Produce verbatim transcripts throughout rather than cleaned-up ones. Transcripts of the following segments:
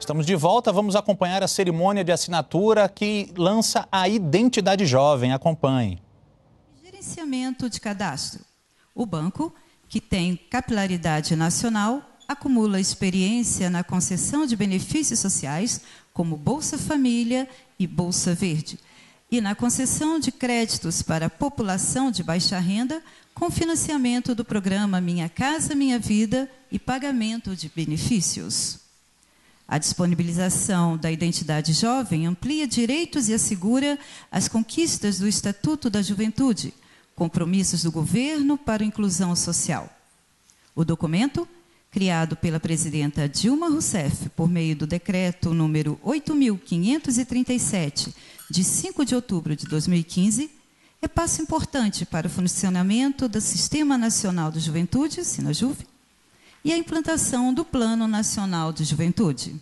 Estamos de volta, vamos acompanhar a cerimônia de assinatura que lança a Identidade Jovem. Acompanhe. Gerenciamento de cadastro. O banco, que tem capilaridade nacional, acumula experiência na concessão de benefícios sociais, como Bolsa Família e Bolsa Verde, e na concessão de créditos para a população de baixa renda, com financiamento do programa Minha Casa Minha Vida e pagamento de benefícios. A disponibilização da Identidade Jovem amplia direitos e assegura as conquistas do Estatuto da Juventude, compromissos do governo para a inclusão social. O documento, criado pela presidenta Dilma Rousseff por meio do decreto número oito mil quinhentos e trinta e sete, de cinco de outubro de dois mil e quinze, é passo importante para o funcionamento do Sistema Nacional de Juventude, SINAJUV, e a implantação do Plano Nacional de Juventude.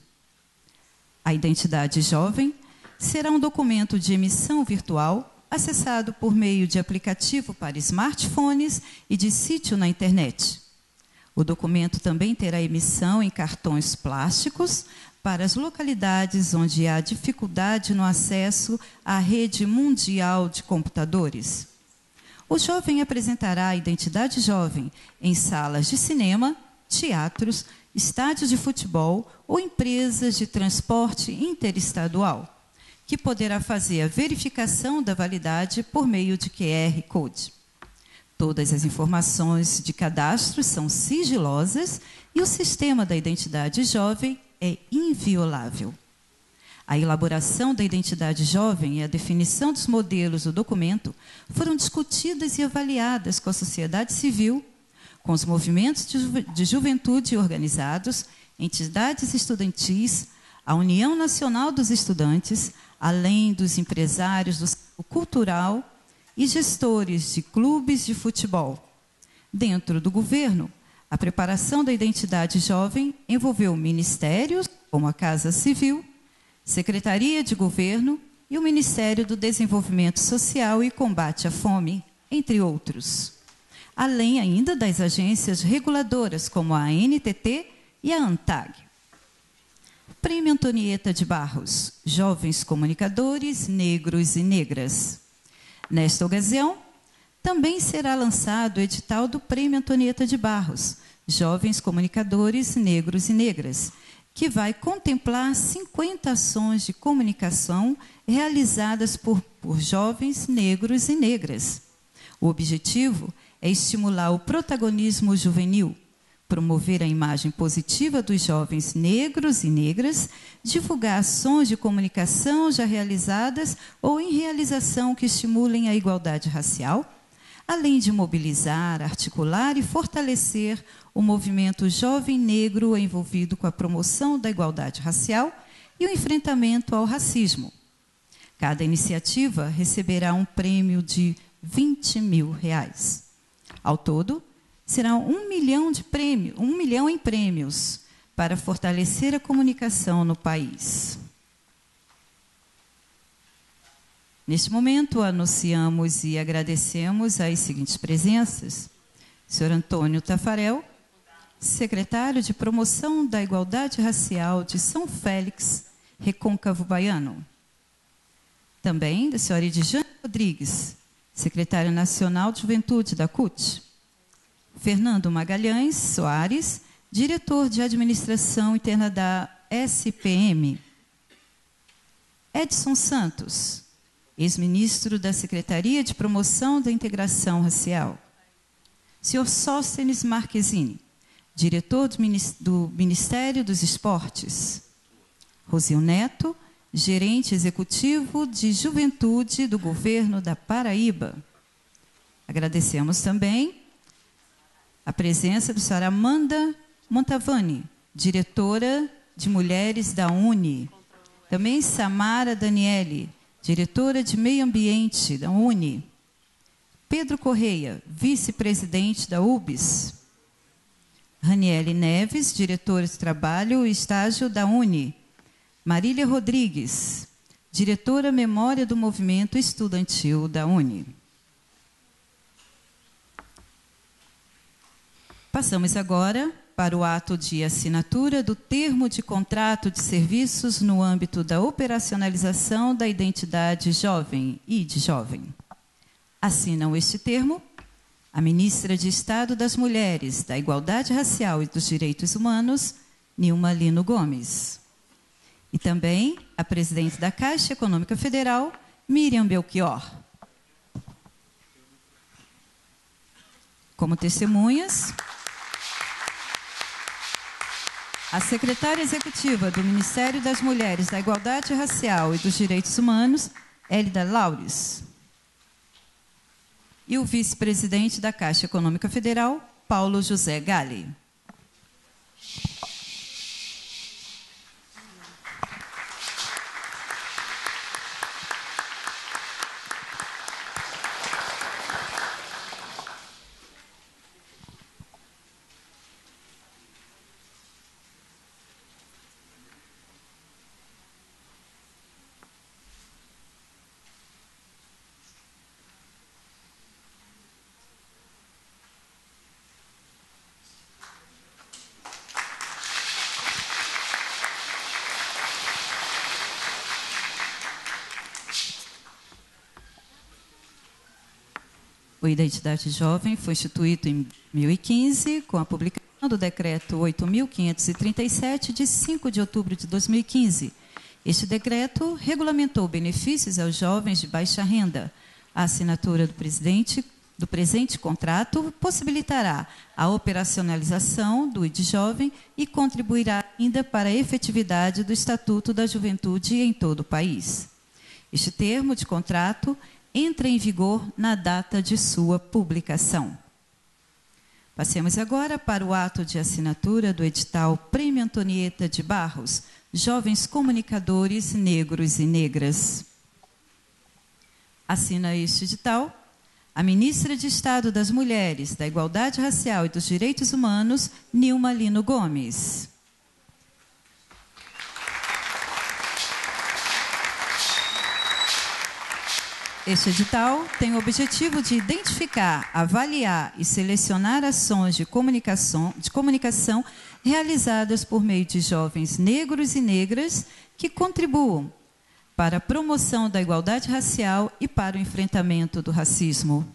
A Identidade Jovem será um documento de emissão virtual acessado por meio de aplicativo para smartphones e de sítio na internet. O documento também terá emissão em cartões plásticos para as localidades onde há dificuldade no acesso à rede mundial de computadores. O jovem apresentará a Identidade Jovem em salas de cinema, teatros, estádios de futebol ou empresas de transporte interestadual, que poderá fazer a verificação da validade por meio de Q R Code. Todas as informações de cadastro são sigilosas e o sistema da Identidade Jovem é inviolável. A elaboração da Identidade Jovem e a definição dos modelos do documento foram discutidas e avaliadas com a sociedade civil, com os movimentos de, ju de juventude organizados, entidades estudantis, a União Nacional dos Estudantes, além dos empresários do setor cultural e gestores de clubes de futebol. Dentro do governo, a preparação da Identidade Jovem envolveu ministérios, como a Casa Civil, Secretaria de Governo e o Ministério do Desenvolvimento Social e Combate à Fome, entre outros. Além ainda das agências reguladoras, como a A N T T e a ANTAG. Prêmio Antonieta de Barros, Jovens Comunicadores Negros e Negras. Nesta ocasião, também será lançado o edital do Prêmio Antonieta de Barros, Jovens Comunicadores Negros e Negras, que vai contemplar cinquenta ações de comunicação realizadas por, por jovens negros e negras. O objetivo é estimular o protagonismo juvenil, promover a imagem positiva dos jovens negros e negras, divulgar ações de comunicação já realizadas ou em realização que estimulem a igualdade racial, além de mobilizar, articular e fortalecer o movimento jovem negro envolvido com a promoção da igualdade racial e o enfrentamento ao racismo. Cada iniciativa receberá um prêmio de vinte mil reais. Ao todo, será um milhão de prêmios, um milhão em prêmios para fortalecer a comunicação no país. Neste momento, anunciamos e agradecemos as seguintes presenças: senhor Antônio Tafarel, secretário de Promoção da Igualdade Racial de São Félix, Recôncavo Baiano. Também da senhora Edjane Rodrigues, secretária nacional de Juventude da C U T. Fernando Magalhães Soares, diretor de Administração Interna da S P M. Edson Santos, ex-ministro da Secretaria de Promoção da Integração Racial. senhor Sóstenes Marquezine, diretor do Ministério dos Esportes. Rosil Neto, gerente executivo de Juventude do Governo da Paraíba. Agradecemos também a presença da senhora Amanda Montavani, diretora de Mulheres da UNE. Também Samara Daniele, diretora de Meio Ambiente da UNE. Pedro Correia, vice-presidente da U B S. Raniele Neves, diretora de Trabalho e Estágio da UNE. Marília Rodrigues, diretora Memória do Movimento Estudantil da UNE. Passamos agora para o ato de assinatura do termo de contrato de serviços no âmbito da operacionalização da identidade jovem, I D jovem. Assinam este termo a ministra de Estado das Mulheres, da Igualdade Racial e dos Direitos Humanos, Nilma Lino Gomes. E também a presidente da Caixa Econômica Federal, Miriam Belchior. Como testemunhas, a secretária executiva do Ministério das Mulheres, da Igualdade Racial e dos Direitos Humanos, Hélida Laures. E o vice-presidente da Caixa Econômica Federal, Paulo José Galli. O Identidade Jovem foi instituído em dois mil e quinze, com a publicação do Decreto oito mil quinhentos e trinta e sete, de cinco de outubro de dois mil e quinze. Este decreto regulamentou benefícios aos jovens de baixa renda. A assinatura do presidente do presente contrato possibilitará a operacionalização do I D Jovem e contribuirá ainda para a efetividade do Estatuto da Juventude em todo o país. Este termo de contrato entra em vigor na data de sua publicação. Passemos agora para o ato de assinatura do edital Prêmio Antonieta de Barros, Jovens Comunicadores Negros e Negras. Assina este edital a ministra de Estado das Mulheres, da Igualdade Racial e dos Direitos Humanos, Nilma Lino Gomes. Este edital tem o objetivo de identificar, avaliar e selecionar ações de comunicação, de comunicação realizadas por meio de jovens negros e negras que contribuam para a promoção da igualdade racial e para o enfrentamento do racismo.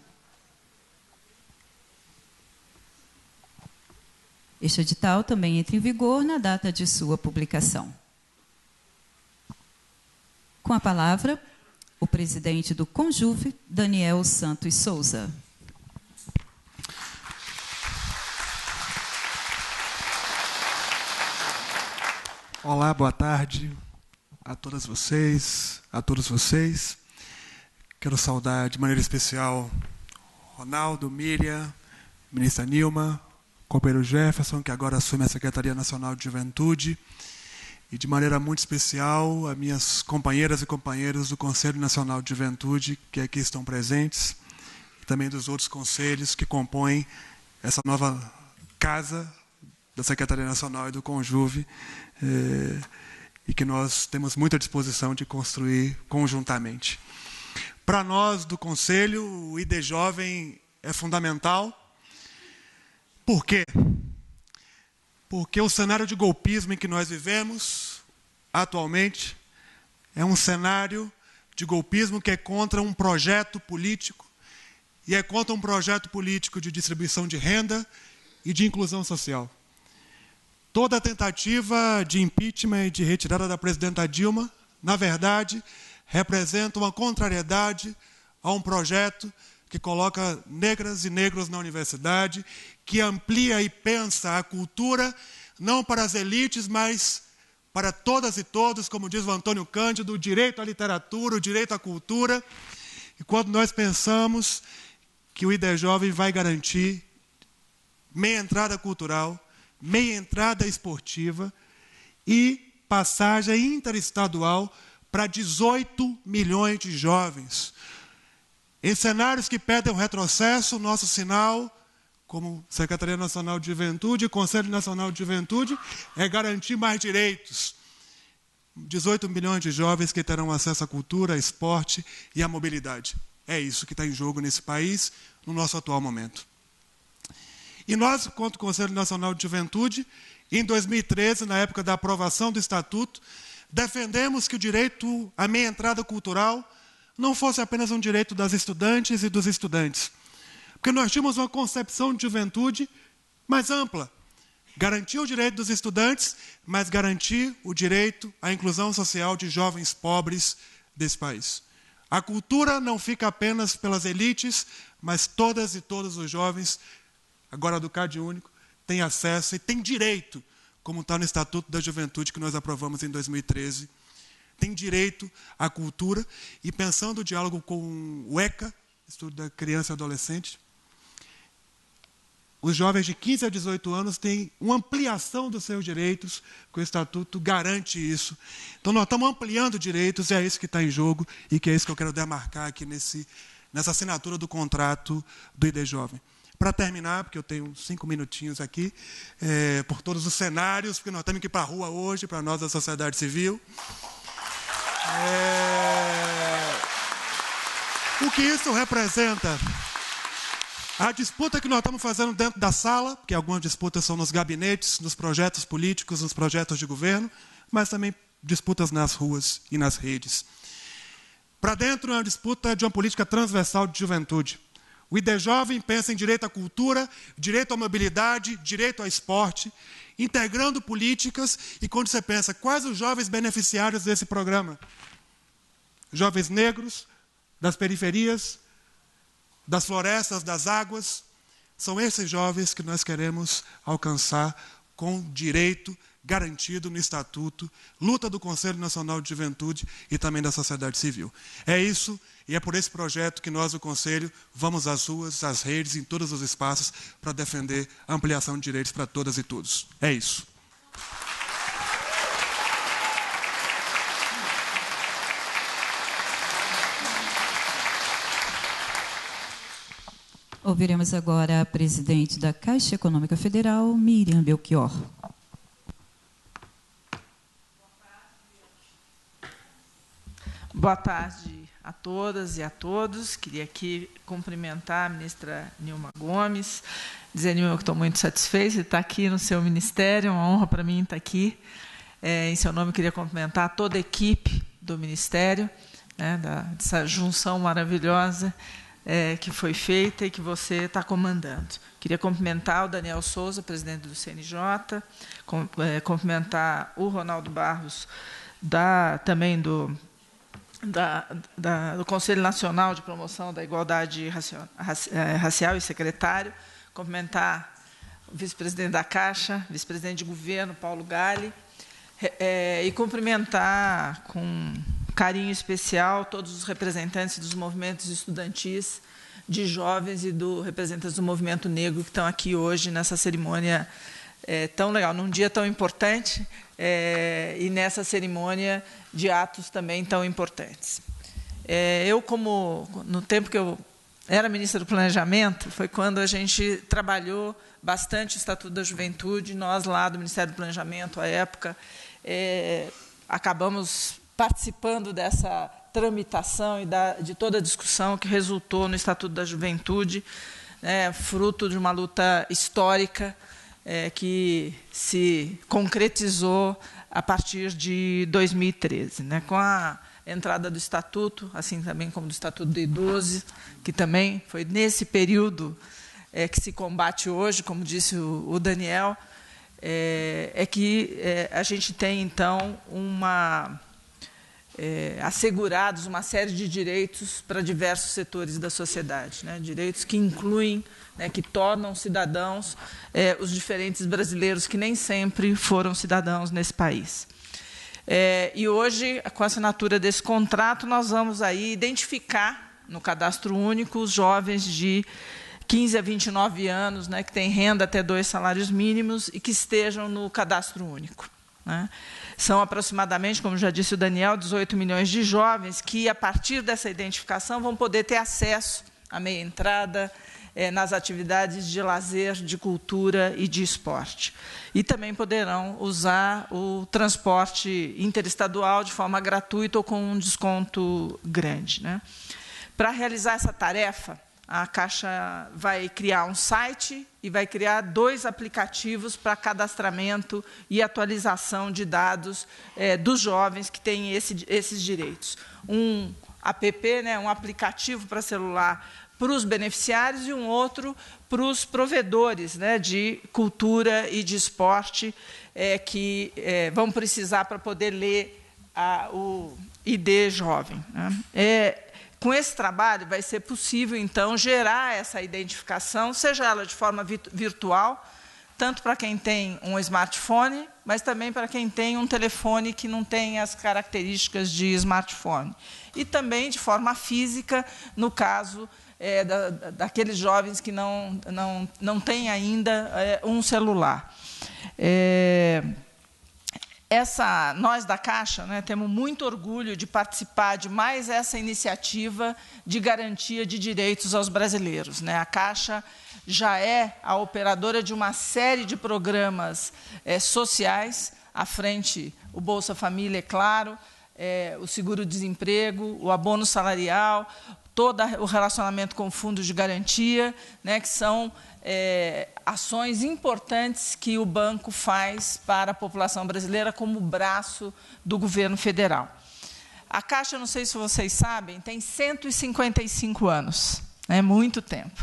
Este edital também entra em vigor na data de sua publicação. Com a palavra, o presidente do Conjuve, Daniel Santos Souza. Olá, boa tarde a todas vocês, a todos vocês. Quero saudar de maneira especial Ronaldo, Miriam, ministra Nilma, companheiro Jefferson, que agora assume a Secretaria Nacional de Juventude, e de maneira muito especial as minhas companheiras e companheiros do Conselho Nacional de Juventude, que aqui estão presentes, e também dos outros conselhos que compõem essa nova casa da Secretaria Nacional e do Conjuve, eh, e que nós temos muita disposição de construir conjuntamente. Para nós do Conselho, o I D Jovem é fundamental. Por quê? Porque o cenário de golpismo em que nós vivemos atualmente é um cenário de golpismo que é contra um projeto político, e é contra um projeto político de distribuição de renda e de inclusão social. Toda a tentativa de impeachment e de retirada da presidenta Dilma, na verdade, representa uma contrariedade a um projeto que coloca negras e negros na universidade, que amplia e pensa a cultura, não para as elites, mas para todas e todos, como diz o Antônio Cândido, o direito à literatura, o direito à cultura. E quando nós pensamos que o I D Jovem vai garantir meia entrada cultural, meia entrada esportiva e passagem interestadual para dezoito milhões de jovens. Em cenários que pedem um retrocesso, o nosso sinal, como Secretaria Nacional de Juventude e Conselho Nacional de Juventude, é garantir mais direitos. dezoito milhões de jovens que terão acesso à cultura, ao esporte e à mobilidade. É isso que está em jogo nesse país, no nosso atual momento. E nós, enquanto Conselho Nacional de Juventude, em dois mil e treze, na época da aprovação do Estatuto, defendemos que o direito à meia entrada cultural não fosse apenas um direito das estudantes e dos estudantes, porque nós tínhamos uma concepção de juventude mais ampla. Garantir o direito dos estudantes, mas garantir o direito à inclusão social de jovens pobres desse país. A cultura não fica apenas pelas elites, mas todas e todos os jovens, agora do Cade Único, têm acesso e têm direito, como está no Estatuto da Juventude que nós aprovamos em dois mil e treze, tem direito à cultura. E pensando o diálogo com o ECA, Estudo da Criança e Adolescente, os jovens de quinze a dezoito anos têm uma ampliação dos seus direitos, que o Estatuto garante isso. Então, nós estamos ampliando direitos, e é isso que está em jogo, e que é isso que eu quero demarcar aqui nesse, nessa assinatura do contrato do I D Jovem. Para terminar, porque eu tenho cinco minutinhos aqui, é, por todos os cenários, porque nós temos que ir para a rua hoje, para nós da sociedade civil. É, o que isso representa? A disputa que nós estamos fazendo dentro da sala, porque algumas disputas são nos gabinetes, nos projetos políticos, nos projetos de governo, mas também disputas nas ruas e nas redes. Para dentro é uma disputa de uma política transversal de juventude. O I D Jovem pensa em direito à cultura, direito à mobilidade, direito ao esporte, integrando políticas. E quando você pensa, quais os jovens beneficiários desse programa? Jovens negros, das periferias, das florestas, das águas, são esses jovens que nós queremos alcançar com direito garantido no Estatuto, luta do Conselho Nacional de Juventude e também da sociedade civil. É isso, e é por esse projeto que nós, o Conselho, vamos às ruas, às redes, em todos os espaços, para defender a ampliação de direitos para todas e todos. É isso. Ouviremos agora a presidente da Caixa Econômica Federal, Miriam Belchior. Boa tarde a todas e a todos. Queria aqui cumprimentar a ministra Nilma Gomes, dizer, Nilma, que estou muito satisfeita de estar aqui no seu ministério, é uma honra para mim estar aqui. É, em seu nome, queria cumprimentar toda a equipe do Ministério, né, da, dessa junção maravilhosa é, que foi feita e que você está comandando. Queria cumprimentar o Daniel Souza, presidente do C N J, com, é, cumprimentar o Ronaldo Barros, da, também do... Da, da, do Conselho Nacional de Promoção da Igualdade Racial, Racial e secretário, cumprimentar o vice-presidente da Caixa, vice-presidente de governo, Paulo Galli, é, e cumprimentar com carinho especial todos os representantes dos movimentos estudantis, de jovens e do representantes do movimento negro que estão aqui hoje nessa cerimônia é, tão legal, num dia tão importante, É, e nessa cerimônia de atos também tão importantes. É, eu, como no tempo que eu era ministra do Planejamento, foi quando a gente trabalhou bastante o Estatuto da Juventude, nós lá do Ministério do Planejamento, à época, é, acabamos participando dessa tramitação e da, de toda a discussão que resultou no Estatuto da Juventude, né, fruto de uma luta histórica, É, que se concretizou a partir de dois mil e treze, né? Com a entrada do Estatuto, assim também como do Estatuto do Idoso, que também foi nesse período é, que se combate hoje, como disse o, o Daniel, é, é que é, a gente tem, então, uma, é, assegurados uma série de direitos para diversos setores da sociedade, né? Direitos que incluem, né, que tornam cidadãos é, os diferentes brasileiros que nem sempre foram cidadãos nesse país. É, e hoje, com a assinatura desse contrato, nós vamos aí identificar no Cadastro Único os jovens de quinze a vinte e nove anos, né, que têm renda até dois salários mínimos e que estejam no Cadastro Único, né? São aproximadamente, como já disse o Daniel, dezoito milhões de jovens que, a partir dessa identificação, vão poder ter acesso à meia entrada, É, nas atividades de lazer, de cultura e de esporte. E também poderão usar o transporte interestadual de forma gratuita ou com um desconto grande, né? Para realizar essa tarefa, a Caixa vai criar um site e vai criar dois aplicativos para cadastramento e atualização de dados é, dos jovens que têm esse, esses direitos. Um app, né, um aplicativo para celular para os beneficiários e um outro para os provedores, né, de cultura e de esporte é, que é, vão precisar para poder ler a, o I D jovem. Né. É, com esse trabalho, vai ser possível, então, gerar essa identificação, seja ela de forma virtual, tanto para quem tem um smartphone, mas também para quem tem um telefone que não tem as características de smartphone. E também de forma física, no caso é, da, daqueles jovens que não, não, não têm ainda é, um celular. É, essa, nós da Caixa, né, temos muito orgulho de participar de mais essa iniciativa de garantia de direitos aos brasileiros. Né? A Caixa já é a operadora de uma série de programas é, sociais, à frente o Bolsa Família, é claro, é, o seguro-desemprego, o abono salarial, todo o relacionamento com o Fundo de Garantia, né, que são é, ações importantes que o banco faz para a população brasileira como braço do governo federal. A Caixa, não sei se vocês sabem, tem cento e cinquenta e cinco anos, é muito tempo.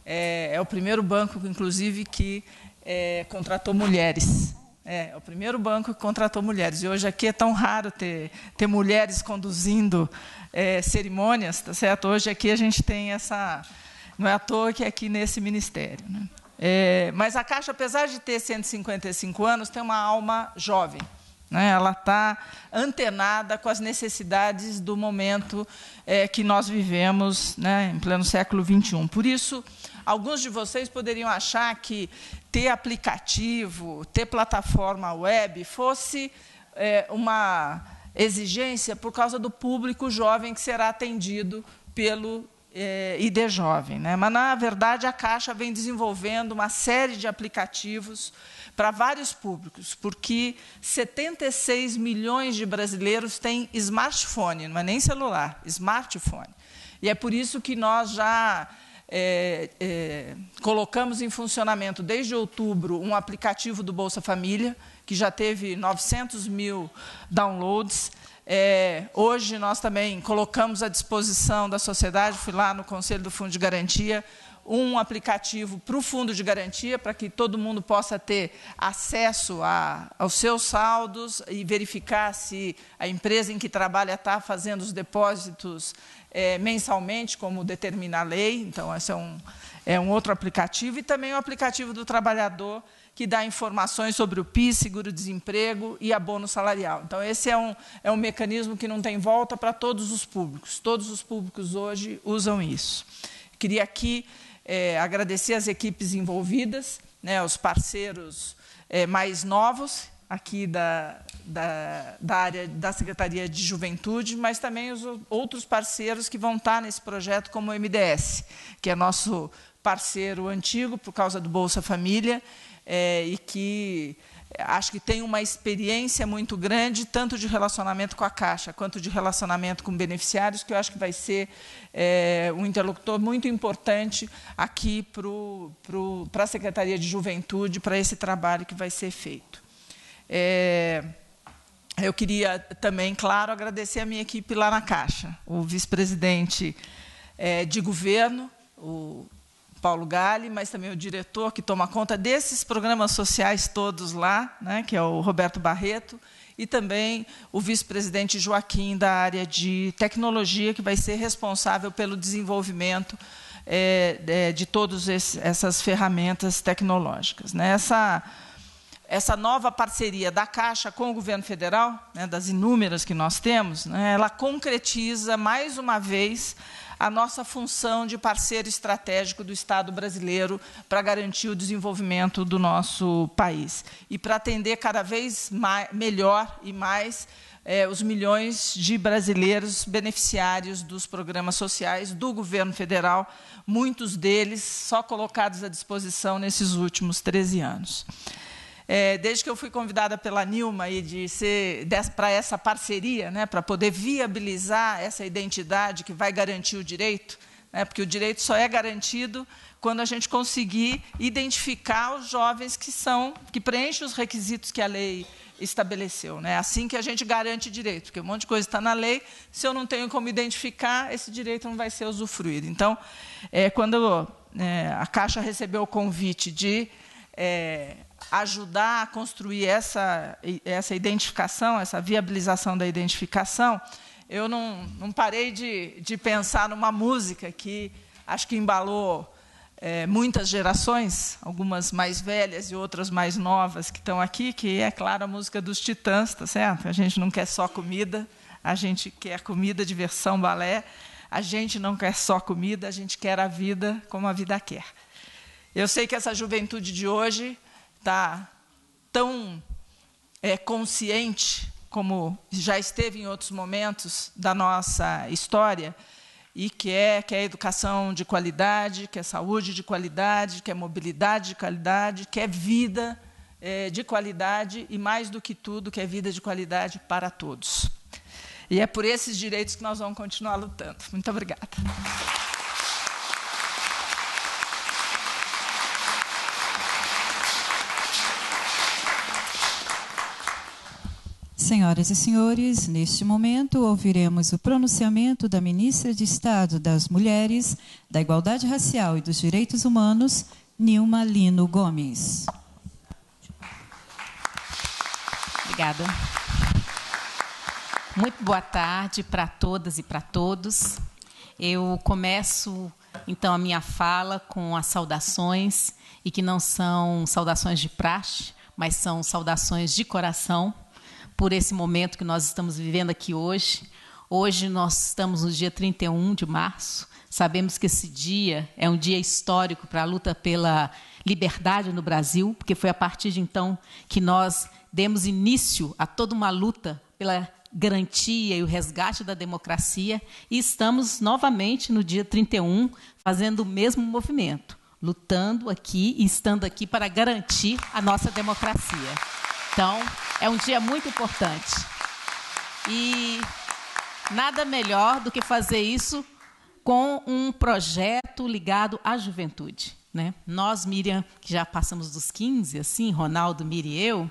É, é o primeiro banco, inclusive, que é, contratou mulheres. É, é o primeiro banco que contratou mulheres. E hoje aqui é tão raro ter, ter mulheres conduzindo é, cerimônias, tá certo? Hoje aqui a gente tem essa... Não é à toa que é aqui nesse ministério. Né? É, mas a Caixa, apesar de ter cento e cinquenta e cinco anos, tem uma alma jovem. Né? Ela está antenada com as necessidades do momento é, que nós vivemos, né, em pleno século vinte e um. Por isso, alguns de vocês poderiam achar que ter aplicativo, ter plataforma web, fosse é, uma exigência por causa do público jovem que será atendido pelo é, I D Jovem. Né? Mas, na verdade, a Caixa vem desenvolvendo uma série de aplicativos para vários públicos, porque setenta e seis milhões de brasileiros têm smartphone, não é nem celular, smartphone. E é por isso que nós já é, é, colocamos em funcionamento, desde outubro, um aplicativo do Bolsa Família, que já teve novecentos mil downloads. É, hoje, nós também colocamos à disposição da sociedade, fui lá no Conselho do Fundo de Garantia, um aplicativo para o Fundo de Garantia, para que todo mundo possa ter acesso a, aos seus saldos e verificar se a empresa em que trabalha está fazendo os depósitos é, mensalmente, como determina a lei. Então, esse é um, é um outro aplicativo. E também o aplicativo do trabalhador, que dá informações sobre o P I S, seguro-desemprego e abono salarial. Então, esse é um, é um mecanismo que não tem volta para todos os públicos. Todos os públicos hoje usam isso. Queria aqui É, agradecer as equipes envolvidas, né, os parceiros é, mais novos aqui da, da, da área da Secretaria de Juventude, mas também os outros parceiros que vão estar nesse projeto, como o M D S, que é nosso parceiro antigo por causa do Bolsa Família, é, e que acho que tem uma experiência muito grande, tanto de relacionamento com a Caixa, quanto de relacionamento com beneficiários, que eu acho que vai ser é, um interlocutor muito importante aqui para a Secretaria de Juventude, para esse trabalho que vai ser feito. É, eu queria também, claro, agradecer a minha equipe lá na Caixa, o vice-presidente é, de governo, o Paulo Galli, mas também o diretor que toma conta desses programas sociais todos lá, né, que é o Roberto Barreto, e também o vice-presidente Joaquim, da área de tecnologia, que vai ser responsável pelo desenvolvimento é, de, de todas essas ferramentas tecnológicas. Né. Essa, essa nova parceria da Caixa com o governo federal, né, das inúmeras que nós temos, né, ela concretiza, mais uma vez, a nossa função de parceiro estratégico do Estado brasileiro para garantir o desenvolvimento do nosso país e para atender cada vez mais, melhor e mais eh, os milhões de brasileiros beneficiários dos programas sociais do governo federal, muitos deles só colocados à disposição nesses últimos treze anos. É, desde que eu fui convidada pela Nilma aí de ser para essa parceria, né, para poder viabilizar essa identidade que vai garantir o direito, né? Porque o direito só é garantido quando a gente conseguir identificar os jovens que são, que preenchem os requisitos que a lei estabeleceu, né? Assim que a gente garante direito, porque um monte de coisa está na lei, se eu não tenho como identificar, esse direito não vai ser usufruído. Então, é, quando é, a Caixa recebeu o convite de é, ajudar a construir essa, essa identificação, essa viabilização da identificação, eu não, não parei de, de pensar numa música que acho que embalou É, muitas gerações, algumas mais velhas e outras mais novas que estão aqui, que é, claro, a música dos Titãs, tá certo? A gente não quer só comida, a gente quer comida, diversão, balé, a gente não quer só comida, a gente quer a vida como a vida quer. Eu sei que essa juventude de hoje está tão é, consciente, como já esteve em outros momentos da nossa história, e quer, quer educação de qualidade, quer saúde de qualidade, quer mobilidade de qualidade, quer vida é, de qualidade e, mais do que tudo, quer vida de qualidade para todos. E é por esses direitos que nós vamos continuar lutando. Muito obrigada. Senhoras e senhores, neste momento ouviremos o pronunciamento da Ministra de Estado das Mulheres, da Igualdade Racial e dos Direitos Humanos, Nilma Lino Gomes. Obrigada. Muito boa tarde para todas e para todos. Eu começo, então, a minha fala com as saudações, e que não são saudações de praxe, mas são saudações de coração, por esse momento que nós estamos vivendo aqui hoje. Hoje nós estamos no dia trinta e um de março. Sabemos que esse dia é um dia histórico para a luta pela liberdade no Brasil, porque foi a partir de então que nós demos início a toda uma luta pela garantia e o resgate da democracia, e estamos novamente no dia trinta e um fazendo o mesmo movimento, lutando aqui e estando aqui para garantir a nossa democracia. Então, é um dia muito importante. E nada melhor do que fazer isso com um projeto ligado à juventude, né? Nós, Miriam, que já passamos dos quinze, assim, Ronaldo, Miriam e eu,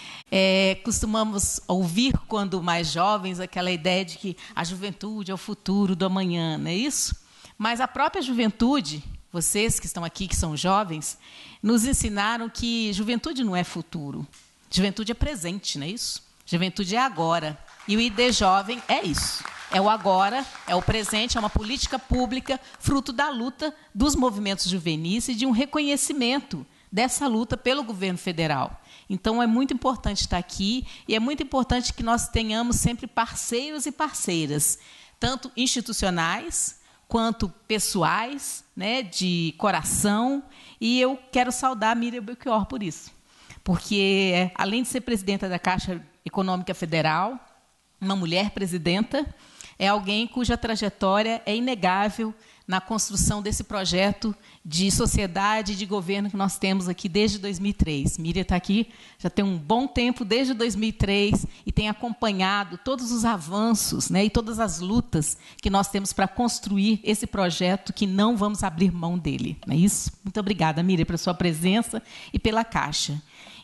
é, costumamos ouvir, quando mais jovens, aquela ideia de que a juventude é o futuro do amanhã, não é isso? Mas a própria juventude, vocês que estão aqui, que são jovens, nos ensinaram que juventude não é futuro. Juventude é presente, não é isso? Juventude é agora. E o I D Jovem é isso. É o agora, é o presente, é uma política pública fruto da luta dos movimentos juvenis e de um reconhecimento dessa luta pelo governo federal. Então, é muito importante estar aqui, e é muito importante que nós tenhamos sempre parceiros e parceiras, tanto institucionais quanto pessoais, né, de coração. E eu quero saudar a Miriam Belchior por isso. Porque, além de ser presidenta da Caixa Econômica Federal, uma mulher presidenta, é alguém cuja trajetória é inegável na construção desse projeto de sociedade e de governo que nós temos aqui desde dois mil e três. Miriam está aqui já tem um bom tempo, desde dois mil e três, e tem acompanhado todos os avanços, né, e todas as lutas que nós temos para construir esse projeto, que não vamos abrir mão dele. Não é isso? Muito obrigada, Miriam, pela sua presença e pela Caixa.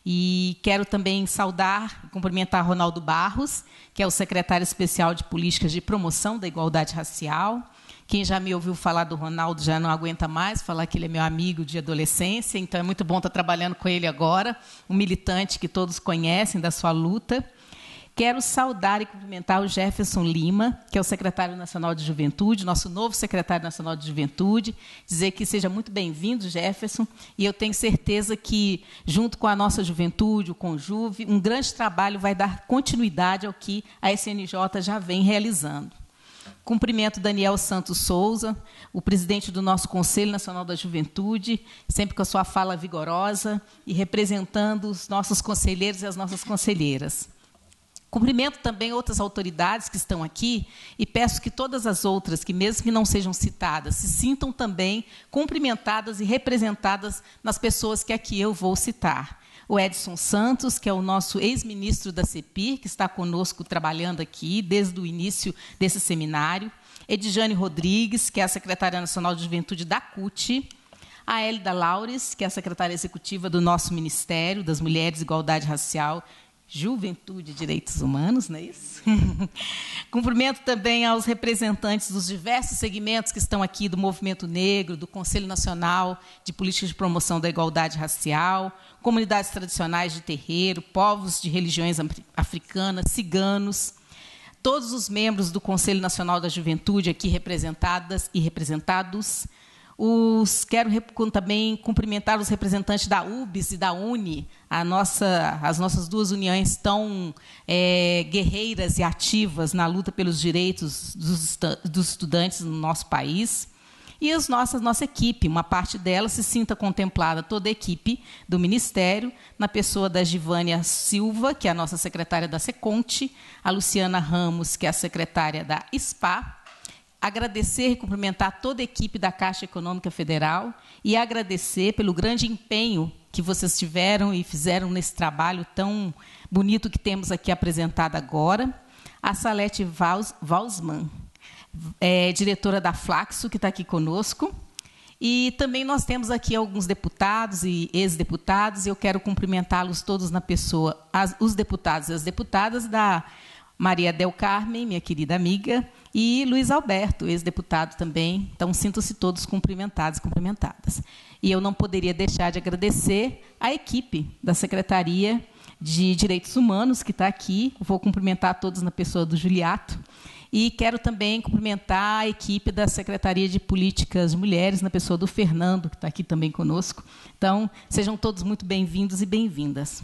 E quero também saudar e cumprimentar Ronaldo Barros, que é o secretário especial de Políticas de Promoção da Igualdade Racial. Quem já me ouviu falar do Ronaldo já não aguenta mais falar que ele é meu amigo de adolescência, então é muito bom estar trabalhando com ele agora, um militante que todos conhecem da sua luta. Quero saudar e cumprimentar o Jefferson Lima, que é o secretário nacional de Juventude, nosso novo secretário nacional de Juventude, dizer que seja muito bem-vindo, Jefferson, e eu tenho certeza que, junto com a nossa juventude, o Conjuve, um grande trabalho vai dar continuidade ao que a S N J já vem realizando. Cumprimento Daniel Santos Souza, o presidente do nosso Conselho Nacional da Juventude, sempre com a sua fala vigorosa e representando os nossos conselheiros e as nossas conselheiras. Cumprimento também outras autoridades que estão aqui e peço que todas as outras, que mesmo que não sejam citadas, se sintam também cumprimentadas e representadas nas pessoas que aqui eu vou citar. O Edson Santos, que é o nosso ex-ministro da CEPIR, que está conosco trabalhando aqui desde o início desse seminário. Edjane Rodrigues, que é a secretária nacional de juventude da C U T, a Hélida Laures, que é a secretária executiva do nosso Ministério das Mulheres, Igualdade Racial, Juventude e Direitos Humanos, não é isso? Cumprimento também aos representantes dos diversos segmentos que estão aqui, do Movimento Negro, do Conselho Nacional de Políticas de Promoção da Igualdade Racial, comunidades tradicionais de terreiro, povos de religiões africanas, ciganos, todos os membros do Conselho Nacional da Juventude aqui representadas e representados. Os, quero também cumprimentar os representantes da U B S e da U N I, a nossa, as nossas duas uniões tão é, guerreiras e ativas na luta pelos direitos dos, dos estudantes no nosso país. E as nossas, nossa equipe, uma parte dela se sinta contemplada, toda a equipe do Ministério, na pessoa da Givânia Silva, que é a nossa secretária da SECONTE, a Luciana Ramos, que é a secretária da S P A, agradecer e cumprimentar toda a equipe da Caixa Econômica Federal e agradecer pelo grande empenho que vocês tiveram e fizeram nesse trabalho tão bonito que temos aqui apresentado agora. A Salete Valsman, é, diretora da Flaxo, que está aqui conosco. E também nós temos aqui alguns deputados e ex-deputados, e eu quero cumprimentá-los todos na pessoa, as, os deputados e as deputadas da Maria Del Carmen, minha querida amiga, e Luiz Alberto, ex-deputado também. Então, sintam-se todos cumprimentados e cumprimentadas. E eu não poderia deixar de agradecer a equipe da Secretaria de Direitos Humanos, que está aqui. Vou cumprimentar todos na pessoa do Juliato. E quero também cumprimentar a equipe da Secretaria de Políticas de Mulheres, na pessoa do Fernando, que está aqui também conosco. Então, sejam todos muito bem-vindos e bem-vindas.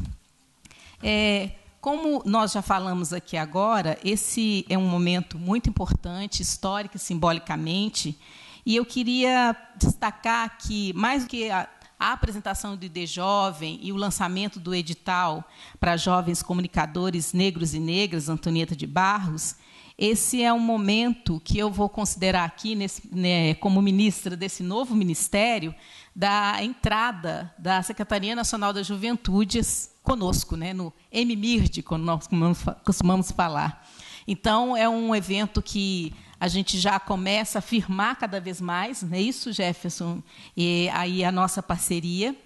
É... Como nós já falamos aqui agora, esse é um momento muito importante, histórico e simbolicamente, e eu queria destacar que, mais do que a, a apresentação do I D Jovem e o lançamento do edital para jovens comunicadores negros e negras, Antonieta de Barros, esse é um momento que eu vou considerar aqui, nesse, né, como ministra desse novo ministério, da entrada da Secretaria Nacional da Juventude conosco, né, no M M I R D, como nós costumamos falar. Então, é um evento que a gente já começa a firmar cada vez mais, não é isso, Jefferson? E aí a nossa parceria.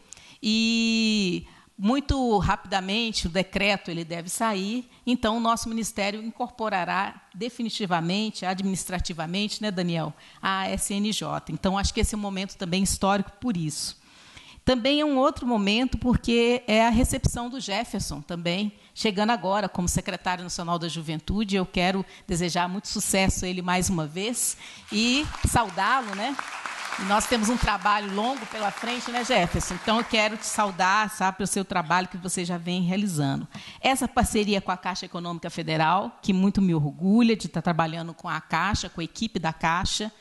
E, muito rapidamente, o decreto ele deve sair, então o nosso Ministério incorporará definitivamente, administrativamente, né, Daniel, a S N J. Então, acho que esse é um momento também histórico por isso. Também é um outro momento, porque é a recepção do Jefferson também, chegando agora como secretário nacional da Juventude. Eu quero desejar muito sucesso a ele mais uma vez e saudá-lo, né? E nós temos um trabalho longo pela frente, né, Jefferson? Então, eu quero te saudar, sabe, pelo seu trabalho que você já vem realizando. Essa parceria com a Caixa Econômica Federal, que muito me orgulha de estar trabalhando com a Caixa, com a equipe da Caixa,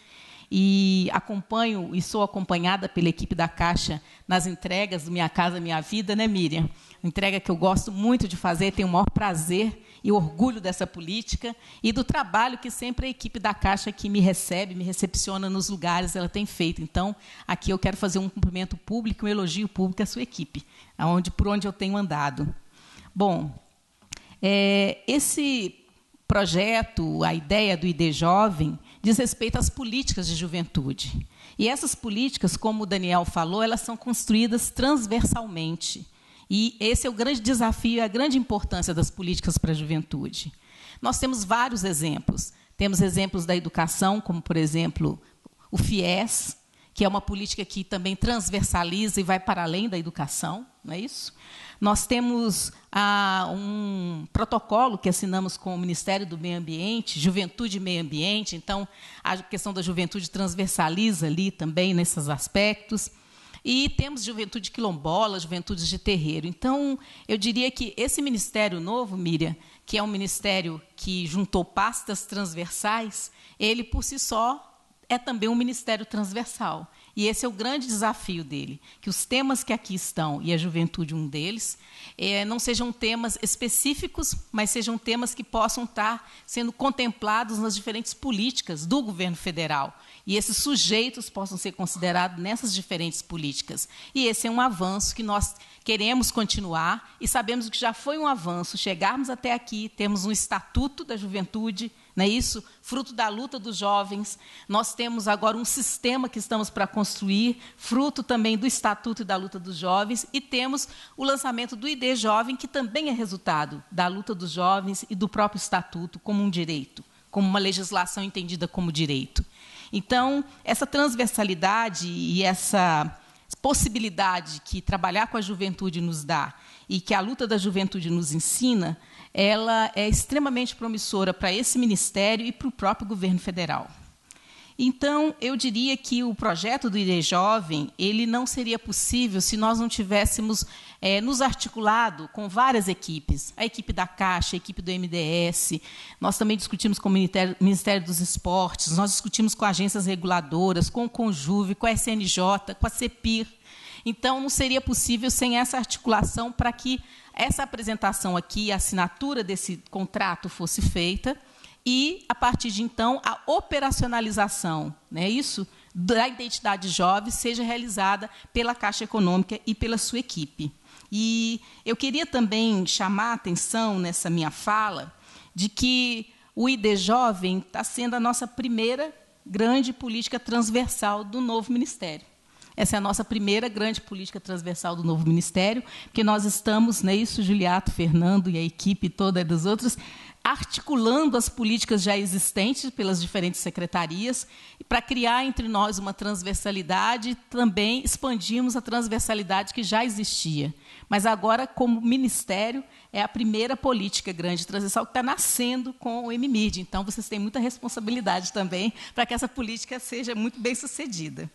e acompanho e sou acompanhada pela equipe da Caixa nas entregas do Minha Casa Minha Vida, né, Miriam? Entrega que eu gosto muito de fazer, tenho o maior prazer e orgulho dessa política e do trabalho que sempre a equipe da Caixa que me recebe, me recepciona nos lugares, ela tem feito. Então, aqui eu quero fazer um cumprimento público, um elogio público à sua equipe, aonde, por onde eu tenho andado. Bom, é, esse projeto, a ideia do I D Jovem, diz respeito às políticas de juventude. E essas políticas, como o Daniel falou, elas são construídas transversalmente. E esse é o grande desafio e a grande importância das políticas para a juventude. Nós temos vários exemplos. Temos exemplos da educação, como, por exemplo, o FIES, que é uma política que também transversaliza e vai para além da educação, não é isso? Nós temos ah, um protocolo que assinamos com o Ministério do Meio Ambiente, Juventude e Meio Ambiente, então a questão da juventude transversaliza ali também nesses aspectos. E temos juventude quilombola, juventudes de terreiro. Então, eu diria que esse ministério novo, Miriam, que é um ministério que juntou pastas transversais, ele, por si só, é também um ministério transversal. E esse é o grande desafio dele, que os temas que aqui estão, e a juventude um deles, é, não sejam temas específicos, mas sejam temas que possam estar sendo contemplados nas diferentes políticas do governo federal. E esses sujeitos possam ser considerados nessas diferentes políticas. E esse é um avanço que nós queremos continuar, e sabemos que já foi um avanço chegarmos até aqui, temos um Estatuto da Juventude, não é isso? Fruto da luta dos jovens. Nós temos agora um sistema que estamos para construir, fruto também do Estatuto e da luta dos jovens, e temos o lançamento do I D Jovem, que também é resultado da luta dos jovens e do próprio Estatuto como um direito, como uma legislação entendida como direito. Então, essa transversalidade e essa possibilidade que trabalhar com a juventude nos dá e que a luta da juventude nos ensina, ela é extremamente promissora para esse ministério e para o próprio governo federal. Então, eu diria que o projeto do I D Jovem ele não seria possível se nós não tivéssemos é, nos articulado com várias equipes, a equipe da Caixa, a equipe do M D S, nós também discutimos com o Ministério, Ministério dos Esportes, nós discutimos com agências reguladoras, com o Conjuve, com a S N J, com a CEPIR. Então, não seria possível sem essa articulação para que essa apresentação aqui, a assinatura desse contrato fosse feita, e, a partir de então, a operacionalização, né, isso, da identidade jovem seja realizada pela Caixa Econômica e pela sua equipe. E eu queria também chamar a atenção, nessa minha fala, de que o I D Jovem está sendo a nossa primeira grande política transversal do novo Ministério. Essa é a nossa primeira grande política transversal do novo Ministério, porque nós estamos, né, isso, Juliato, Fernando e a equipe toda dos outros, articulando as políticas já existentes pelas diferentes secretarias, para criar entre nós uma transversalidade, também expandimos a transversalidade que já existia. Mas agora, como Ministério, é a primeira política grande transversal que está nascendo com o M M I D. Então, vocês têm muita responsabilidade também para que essa política seja muito bem sucedida.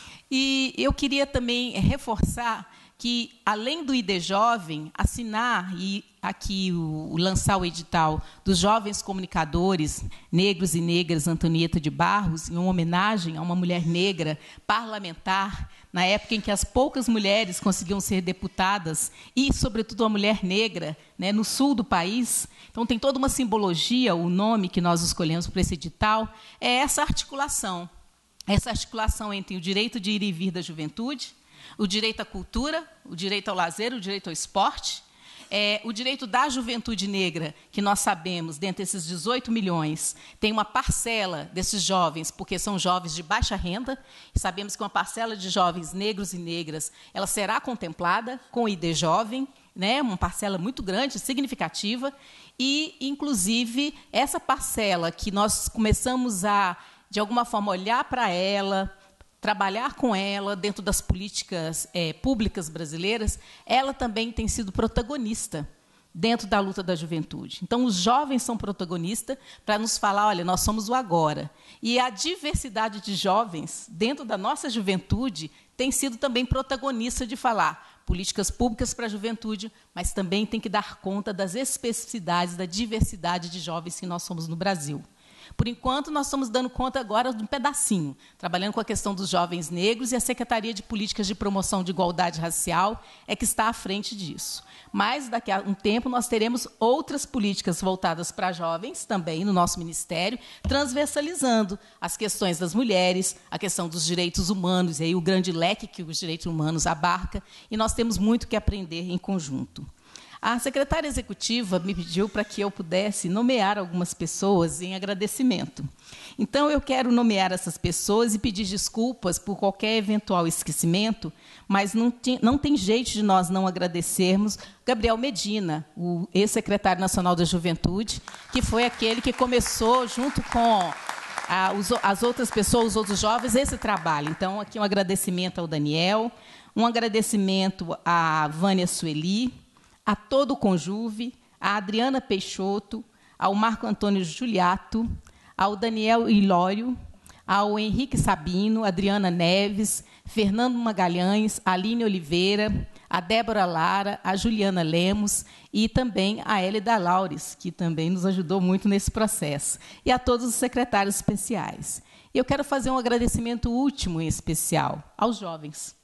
E eu queria também reforçar que, além do I D Jovem, assinar e aqui o, o lançar o edital dos jovens comunicadores negros e negras Antonieta de Barros, em uma homenagem a uma mulher negra parlamentar, na época em que as poucas mulheres conseguiam ser deputadas, e, sobretudo, uma mulher negra, né, no sul do país. Então, tem toda uma simbologia, o nome que nós escolhemos para esse edital, é essa articulação. Essa articulação entre o direito de ir e vir da juventude, o direito à cultura, o direito ao lazer, o direito ao esporte, é, o direito da juventude negra, que nós sabemos, dentre esses dezoito milhões, tem uma parcela desses jovens, porque são jovens de baixa renda, e sabemos que uma parcela de jovens negros e negras ela será contemplada com o I D Jovem, né, uma parcela muito grande, significativa, e, inclusive, essa parcela que nós começamos a, de alguma forma, olhar para ela, trabalhar com ela dentro das políticas é, públicas brasileiras, ela também tem sido protagonista dentro da luta da juventude. Então, os jovens são protagonistas para nos falar, olha, nós somos o agora. E a diversidade de jovens dentro da nossa juventude tem sido também protagonista de falar políticas públicas para a juventude, mas também tem que dar conta das especificidades, da diversidade de jovens que nós somos no Brasil. Por enquanto, nós estamos dando conta agora de um pedacinho, trabalhando com a questão dos jovens negros, e a Secretaria de Políticas de Promoção de Igualdade Racial é que está à frente disso. Mas, daqui a um tempo, nós teremos outras políticas voltadas para jovens, também no nosso Ministério, transversalizando as questões das mulheres, a questão dos direitos humanos, e aí o grande leque que os direitos humanos abarca, e nós temos muito que aprender em conjunto. A secretária executiva me pediu para que eu pudesse nomear algumas pessoas em agradecimento. Então, eu quero nomear essas pessoas e pedir desculpas por qualquer eventual esquecimento, mas não tem, não tem jeito de nós não agradecermos Gabriel Medina, o ex-secretário nacional da Juventude, que foi aquele que começou, junto com a, os, as outras pessoas, os outros jovens, esse trabalho. Então, aqui um agradecimento ao Daniel, um agradecimento à Vânia Sueli, a todo o Conjuve, a Adriana Peixoto, ao Marco Antônio Juliato, ao Daniel Ilório, ao Henrique Sabino, Adriana Neves, Fernando Magalhães, Aline Oliveira, a Débora Lara, a Juliana Lemos e também a Hélida Laures, que também nos ajudou muito nesse processo, e a todos os secretários especiais. Eu quero fazer um agradecimento último, em especial, aos jovens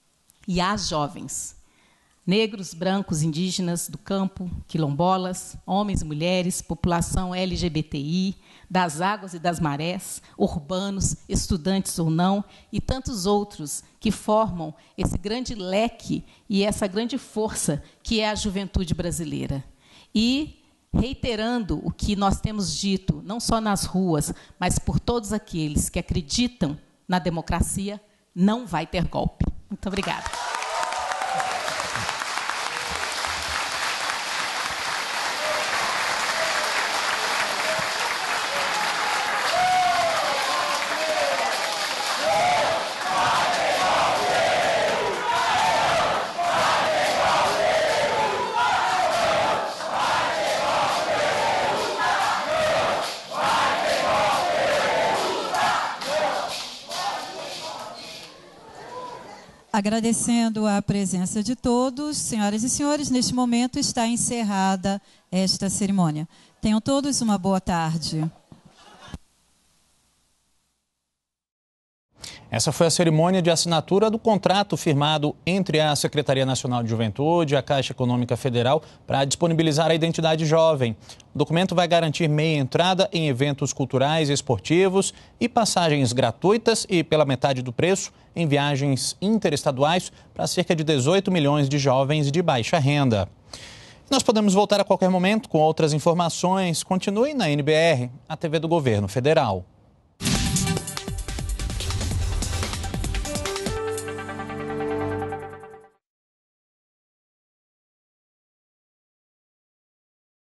e às jovens. Negros, brancos, indígenas do campo, quilombolas, homens e mulheres, população L G B T I, das águas e das marés, urbanos, estudantes ou não, e tantos outros que formam esse grande leque e essa grande força que é a juventude brasileira. E reiterando o que nós temos dito, não só nas ruas, mas por todos aqueles que acreditam na democracia, não vai ter golpe. Muito obrigada. Agradecendo a presença de todos, senhoras e senhores, neste momento está encerrada esta cerimônia. Tenham todos uma boa tarde. Essa foi a cerimônia de assinatura do contrato firmado entre a Secretaria Nacional de Juventude e a Caixa Econômica Federal para disponibilizar a identidade jovem. O documento vai garantir meia entrada em eventos culturais e esportivos e passagens gratuitas e pela metade do preço em viagens interestaduais para cerca de dezoito milhões de jovens de baixa renda. Nós podemos voltar a qualquer momento com outras informações. Continue na N B R, a T V do Governo Federal.